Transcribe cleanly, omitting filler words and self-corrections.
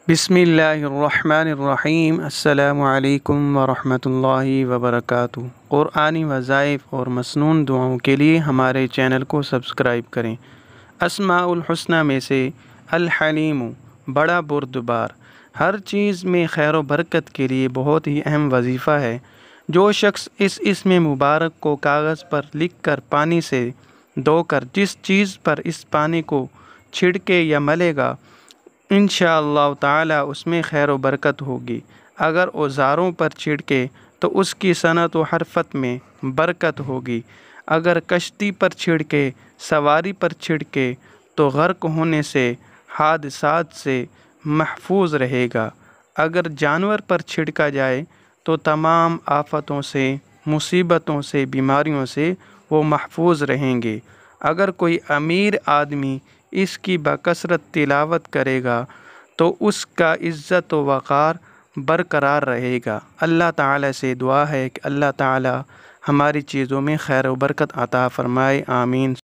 بسم اللہ الرحمن الرحیم۔ السلام علیکم ورحمۃ اللہ وبرکاتہ۔ قرآنی وظائف اور مسنون دعاؤں کے لیے ہمارے چینل کو سبسکرائب کریں۔ اسماء الحسنی میں سے الحلیم، بڑا بردبار، ہر چیز میں خیر و برکت کے لیے بہت ہی اہم وظیفہ ہے۔ جو شخص اس اسم مبارک کو کاغذ پر لکھ کر پانی سے دھو کر جس چیز پر اس پانی کو چھڑکے یا ملے گا، انشاءاللہ تعالی اس میں خیر و برکت ہوگی۔ اگر اوزاروں پر چھڑکے تو اس کی صنعت و حرفت میں برکت ہوگی۔ اگر کشتی پر چھڑکے، سواری پر چھڑکے تو غرق ہونے سے، حادثات سے محفوظ رہے گا۔ اگر جانور پر چھڑکا جائے تو تمام آفتوں سے، مصیبتوں سے، بیماریوں سے وہ محفوظ رہیں گے۔ اگر کوئی امیر آدمی اس کی بکثرت تلاوت کرے گا تو اس کا عزت و وقار برقرار رہے گا۔ اللہ تعالی سے دعا ہے کہ اللہ تعالی ہماری چیزوں میں خیر و برکت عطا فرمائے، آمین۔